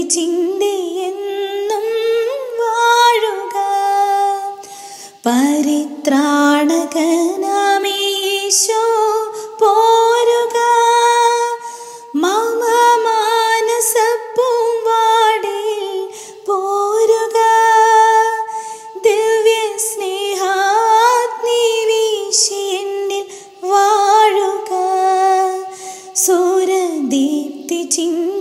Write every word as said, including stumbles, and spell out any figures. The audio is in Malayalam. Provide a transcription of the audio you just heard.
ചിന്തിയെന്നും വാഴുക. പരിത്രാണകനാമീശോ പോരുക. മമ മാനസപ്പൂവാടിൽ പോരുക. ദിവ്യ സ്നേഹാഗ്നി വീശി എന്നിൽ വാഴുക. സൂര്യദീപ്തി ചിന്ത